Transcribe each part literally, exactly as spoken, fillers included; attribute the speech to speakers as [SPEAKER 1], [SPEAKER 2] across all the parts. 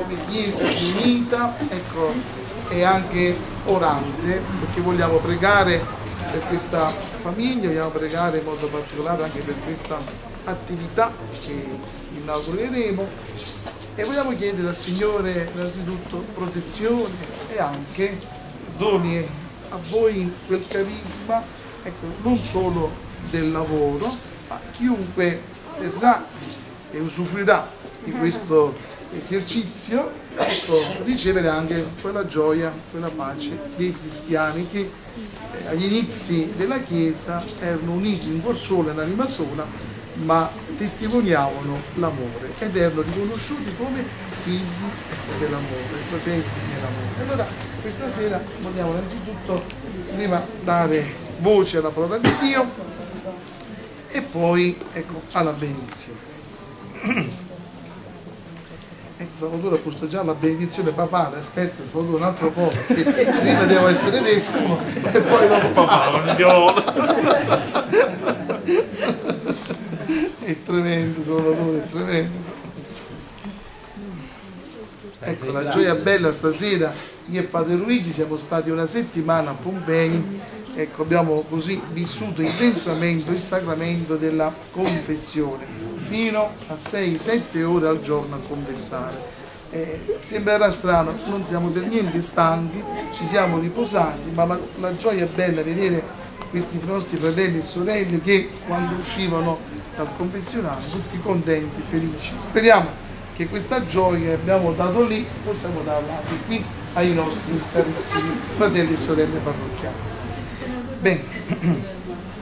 [SPEAKER 1] come Chiesa unita, ecco, e anche orante, perché vogliamo pregare per questa famiglia, vogliamo pregare in modo particolare anche per questa attività che inaugureremo e vogliamo chiedere al Signore innanzitutto protezione e anche doni a voi quel carisma, ecco, non solo del lavoro, ma chiunque verrà e usufruirà di questo esercizio, ecco, ricevere anche quella gioia, quella pace dei cristiani che eh, agli inizi della Chiesa erano uniti in cuor solo, in anima sola, ma testimoniavano l'amore ed erano riconosciuti come figli dell'amore, fratelli dell'amore. Allora questa sera vogliamo innanzitutto prima dare voce alla parola di Dio e poi, ecco, alla benedizione. Eh, Salvatore ha posto già la benedizione papale, aspetta Salvatore un altro po', perché prima devo essere vescovo e poi dopo papà. È tremendo Salvatore, è tremendo. Ecco, la gioia bella stasera, io e Padre Luigi siamo stati una settimana a Pompei, ecco, abbiamo così vissuto intensamente il sacramento della confessione, fino a sei sette ore al giorno a confessare. Eh, sembrerà strano, non siamo per niente stanchi, ci siamo riposati, ma la, la gioia è bella vedere questi nostri fratelli e sorelle che quando uscivano dal confessionale tutti contenti, felici. Speriamo che questa gioia che abbiamo dato lì possiamo darla anche qui ai nostri carissimi fratelli e sorelle parrocchiali. Bene.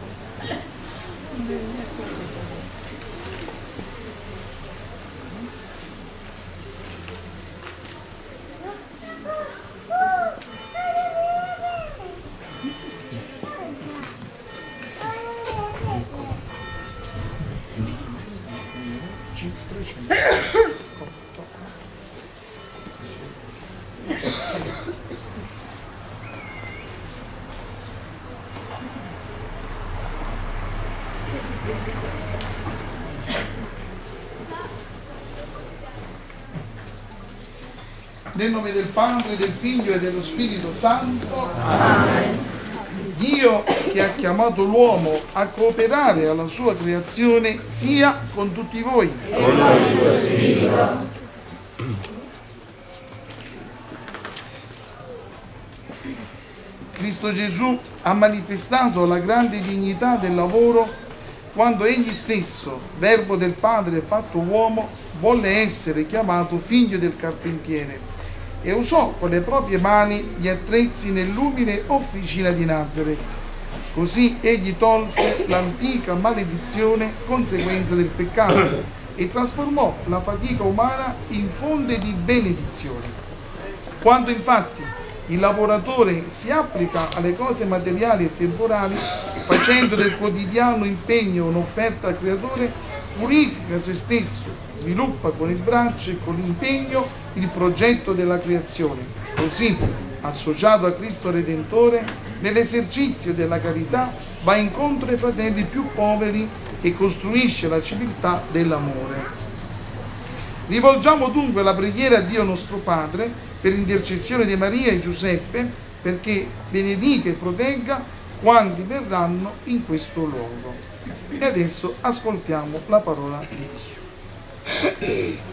[SPEAKER 1] Nel nome del Padre, del Figlio e dello Spirito Santo. Amen. Dio che ha chiamato l'uomo a cooperare alla sua creazione sia con tutti voi. E con il suo Spirito. Cristo Gesù ha manifestato la grande dignità del lavoro quando egli stesso, Verbo del Padre fatto uomo, volle essere chiamato figlio del carpentiere e usò con le proprie mani gli attrezzi nell'umile officina di Nazareth. Così egli tolse l'antica maledizione conseguenza del peccato e trasformò la fatica umana in fonte di benedizione. Quando infatti il lavoratore si applica alle cose materiali e temporali, facendo del quotidiano impegno un'offerta al Creatore, purifica se stesso, sviluppa con il braccio e con l'impegno il progetto della creazione. Così, associato a Cristo Redentore, nell'esercizio della carità va incontro ai fratelli più poveri e costruisce la civiltà dell'amore. Rivolgiamo dunque la preghiera a Dio nostro Padre per intercessione di Maria e Giuseppe perché benedica e protegga quanti verranno in questo luogo. E adesso ascoltiamo la parola di Dio.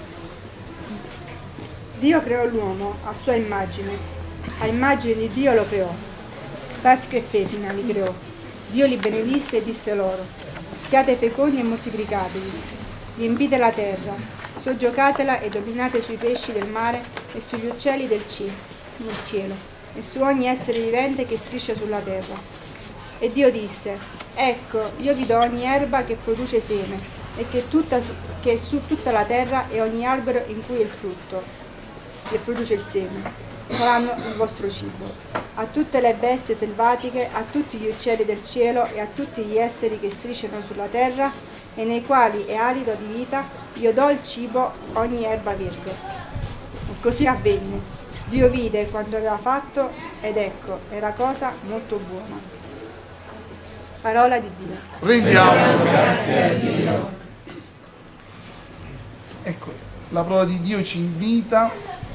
[SPEAKER 2] Dio creò l'uomo a sua immagine, a immagine di Dio lo creò, maschio e femmina li creò. Dio li benedisse e disse loro: siate fecondi e moltiplicatevi, riempite la terra, soggiocatela e dominate sui pesci del mare e sugli uccelli del cielo e su ogni essere vivente che striscia sulla terra. E Dio disse: ecco, io vi do ogni erba che produce seme e che, tutta, che è su tutta la terra e ogni albero in cui è il frutto che produce il seme, saranno il vostro cibo. A tutte le bestie selvatiche, a tutti gli uccelli del cielo e a tutti gli esseri che strisciano sulla terra e nei quali è alido di vita, io do il cibo ogni erba verde. E così avvenne. Dio vide quanto aveva fatto ed ecco, era cosa molto buona. Parola di Dio.
[SPEAKER 1] Rendiamo grazie a Dio. Ecco, la parola di Dio ci invita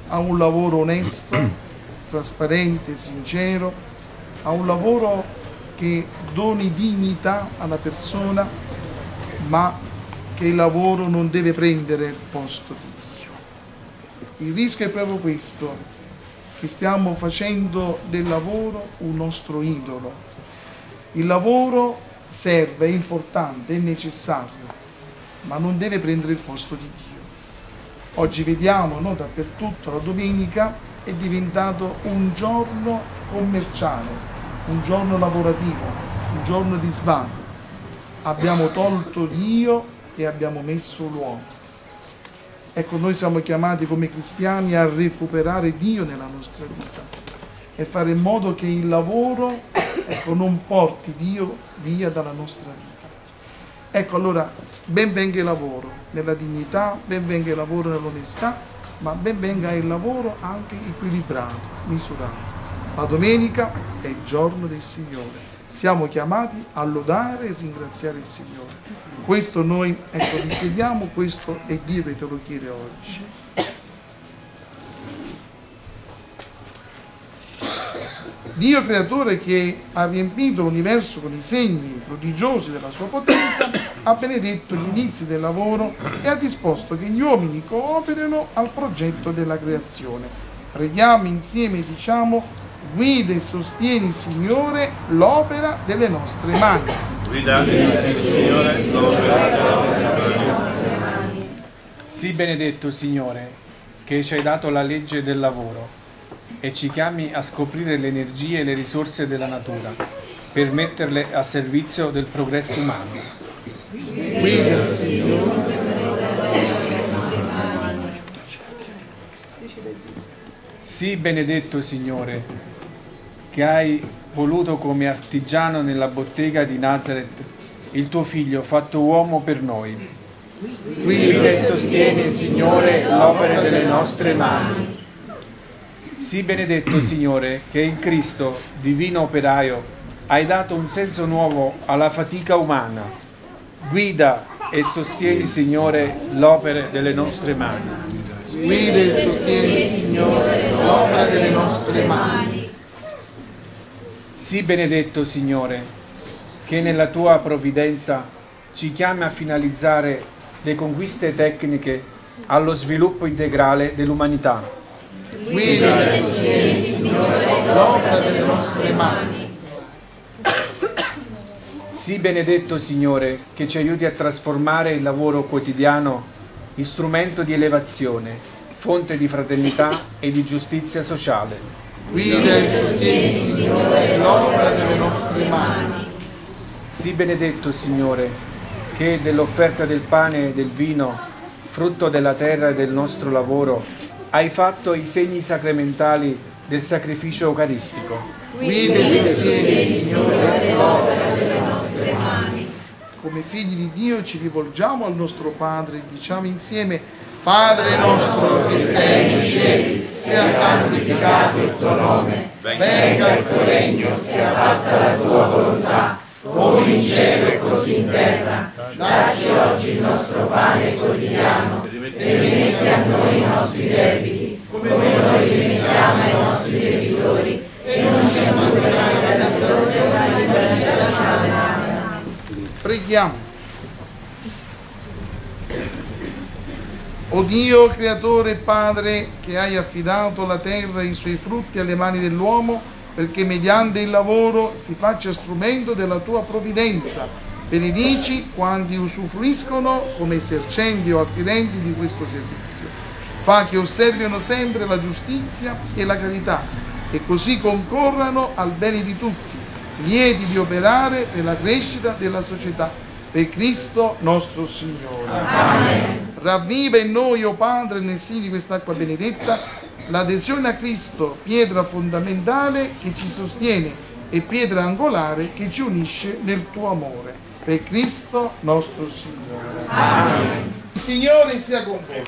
[SPEAKER 1] a un lavoro onesto, trasparente, sincero, a un lavoro che doni dignità alla persona, ma che il lavoro non deve prendere il posto di Dio. Il rischio è proprio questo, che stiamo facendo del lavoro un nostro idolo. Il lavoro serve, è importante, è necessario, ma non deve prendere il posto di Dio. Oggi vediamo, no, dappertutto, la domenica è diventato un giorno commerciale, un giorno lavorativo, un giorno di svago. Abbiamo tolto Dio e abbiamo messo l'uomo. Ecco, noi siamo chiamati come cristiani a recuperare Dio nella nostra vita e fare in modo che il lavoro, ecco, non porti Dio via dalla nostra vita. Ecco, allora, ben venga il lavoro nella dignità, ben venga il lavoro nell'onestà, ma ben venga il lavoro anche equilibrato, misurato. La domenica è il giorno del Signore. Siamo chiamati a lodare e ringraziare il Signore. Questo noi, ecco, vi chiediamo, questo è Dio che te lo chiede oggi. Dio creatore che ha riempito l'universo con i segni prodigiosi della sua potenza, ha benedetto gli inizi del lavoro e ha disposto che gli uomini cooperino al progetto della creazione. Preghiamo insieme, diciamo: guida e sostieni, Signore, l'opera delle nostre mani.
[SPEAKER 3] Guida e sostieni, Signore, l'opera delle nostre mani.
[SPEAKER 4] Sii benedetto, Signore, che ci hai dato la legge del lavoro e ci chiami a scoprire le energie e le risorse della natura per metterle a servizio del progresso umano.
[SPEAKER 1] Guida, Signore.
[SPEAKER 4] Sii benedetto, Signore, che hai voluto come artigiano nella bottega di Nazareth il tuo figlio fatto uomo per noi.
[SPEAKER 5] Guida e sostieni, Signore, l'opera delle nostre mani.
[SPEAKER 4] Sii benedetto, Signore, che in Cristo, divino operaio, hai dato un senso nuovo alla fatica umana. Guida e sostieni, Signore, l'opera delle nostre mani.
[SPEAKER 1] Guida e sostieni, Signore, l'opera delle nostre mani.
[SPEAKER 4] Sii benedetto, Signore, che nella tua provvidenza ci chiami a finalizzare le conquiste tecniche allo sviluppo integrale dell'umanità.
[SPEAKER 1] Guida e sostieni, Signore, l'opera delle nostre mani.
[SPEAKER 4] Sii benedetto, Signore, che ci aiuti a trasformare il lavoro quotidiano in strumento di elevazione, fonte di fraternità e di giustizia sociale.
[SPEAKER 1] Guida e sostieni, Signore, l'opera delle nostre mani.
[SPEAKER 4] Sii benedetto, Signore, che dell'offerta del pane e del vino, frutto della terra e del nostro lavoro, hai fatto i segni sacramentali del sacrificio eucaristico.
[SPEAKER 1] Guida e sostieni, Signore, l'opera delle
[SPEAKER 5] nostre mani.
[SPEAKER 1] Come figli di Dio ci rivolgiamo al nostro Padre e diciamo insieme: Padre nostro che sei nei cieli, sia santificato il tuo nome, venga il tuo regno, sia fatta la tua volontà, come in cielo e così in terra. Dacci oggi il nostro pane quotidiano e rimetti a noi i nostri debiti, come noi rimettiamo ai nostri debitori, e non ci indurre in tentazione, ma liberaci dal male. Preghiamo. O Dio, creatore e Padre, che hai affidato la terra e i suoi frutti alle mani dell'uomo, perché mediante il lavoro si faccia strumento della tua provvidenza, benedici quanti usufruiscono come esercenti o acquirenti di questo servizio. Fa che osservino sempre la giustizia e la carità e così concorrano al bene di tutti, lieti di operare per la crescita della società, per Cristo nostro Signore.
[SPEAKER 5] Amen.
[SPEAKER 1] Ravviva in noi, o Padre, nel segno di quest'acqua benedetta, l'adesione a Cristo, pietra fondamentale che ci sostiene e pietra angolare che ci unisce nel tuo amore. Per Cristo nostro Signore.
[SPEAKER 5] Amen.
[SPEAKER 1] Il Signore sia con voi.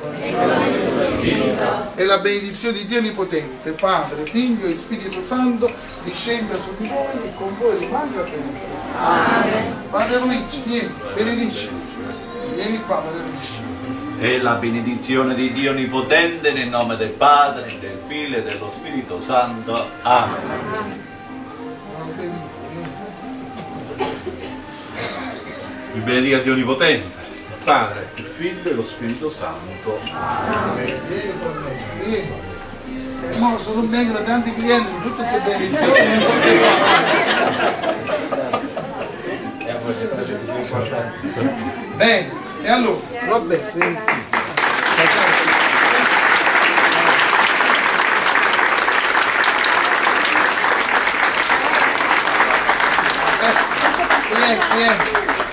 [SPEAKER 1] E la benedizione di Dio Onnipotente, Padre, Figlio e Spirito Santo, discenda su di voi e con voi rimanga sempre.
[SPEAKER 5] Amen.
[SPEAKER 1] Padre Luigi, vieni, benedici. Vieni qua, Padre Luigi.
[SPEAKER 3] E la benedizione di Dio Onnipotente, nel nome del Padre, del Figlio e dello Spirito Santo. Amen. Vi benedica Dio Onnipotente, il Padre, il Figlio e lo Spirito Santo. Amen.
[SPEAKER 1] Ma sono meglio da tanti clienti con tutte queste benedizioni. Non so che fare. Bene, e allora, Roberto, eh, sì. Eh, eh.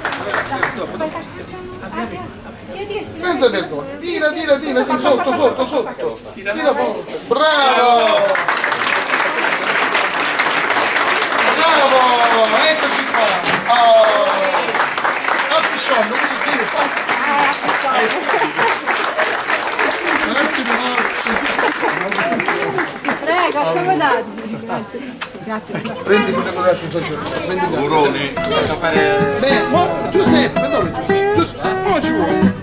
[SPEAKER 1] Senza vergogna, tira, tira, tira, tira, sotto, sotto, sotto, tira forte, bravo, bravo, eccoci qua, oh, affiscione, come si scrive?
[SPEAKER 2] Prego, accomodatevi, grazie, grazie.
[SPEAKER 1] Prendi quelle codate sacerdote, prendi
[SPEAKER 3] Buroni.
[SPEAKER 1] Bene, Giuseppe, dove Giuseppe? Giuseppe, come ci vuole?